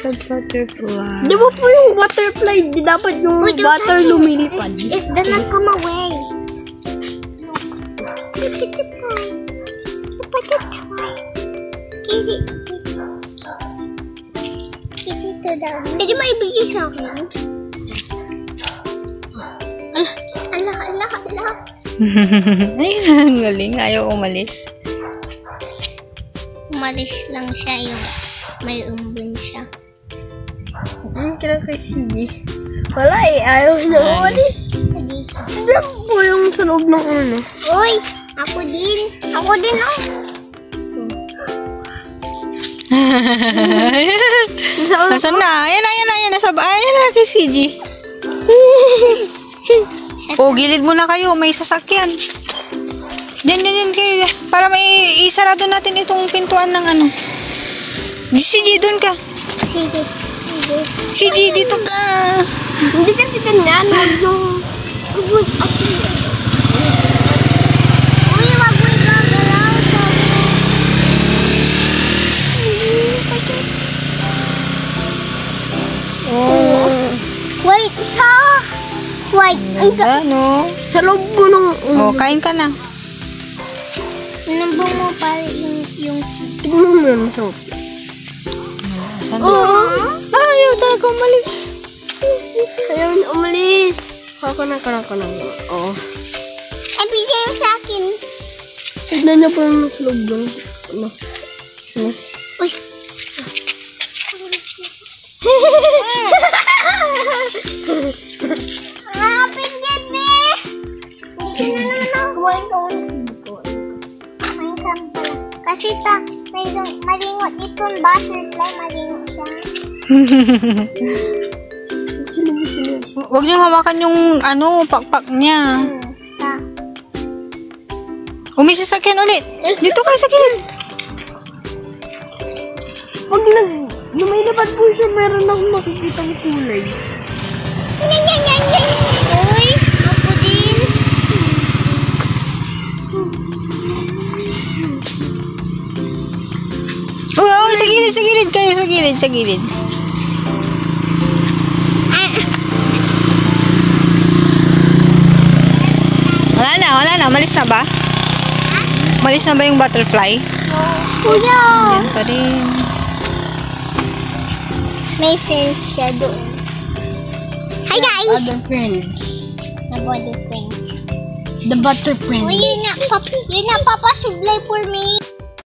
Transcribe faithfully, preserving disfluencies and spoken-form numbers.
sa butterfly. Di ba po yung butterfly? Di dapat yung Wait, don't butter touch it. lumilipad. It's, it's the not come away. Look at the butterfly. The butterfly. Kitty. Kitty to down. Pwede ba ibigay sa akin? Ala, ala, ala. Ayun, ang galing. Ayaw umalis. Umalis lang siya yung may umbun siya. Ang kila kay C J. Wala eh, ayaw na umalis. Hindi. Hindi po yung sa loob ng ano. Uy! Ako din. Ako din oh. Nasaan na? Ayan na, ayan na, ayan na. Sab ayan na kay C J. O, gilid muna kayo. May sasakyan. Diyan, diyan, diyan kayo. Para may isarado natin itong pintuan ng ano. Di C J, doon ka. Sige. Sige. C J, dito ka. Hindi kasi ganyan. Huwag yung... Uy, wag mo igagalaw. Oh. Wait siya. Wait. Ano? Sa loob mo ng... O, kain ka na. Nambong mo pa yung... yung... Tignan mo yung soap. Saan na? Ah, ayaw talaga umalis. Ayaw na umalis. Ako na, ka na, ka na. Oo. Ay, bigay mo sa akin. Tignan niyo po yung sa loob ng... Ano? Ano? Uy. Ah, pinggan me. Hindi ka na naman ako. Kumain ka ulit. Minecraft pala. Kasi ta, mayroong malingot itong butterfly, malingot siya. Silog, silog. Huwag niyong hawakan yung ano, pakpak niya. Hmm, ta. Umisasakyan ulit. Dito kayo sa kilid. Pag nag... Lumilipad po siya, meron akong makikita ng kulay. Yan, yan, yan, yan. Uy, ako din. Uy, uy, sa gilid, sa gilid kayo, sa gilid, sa gilid. Ah, Wala na, wala na. Malis na ba? Malis na ba yung butterfly? kuya. Yan pa rin. May friends siya doon. Hi guys! Other friends. The body friends. The butter friends. Uy, yun na, pap yun na, Papa, sublay for me.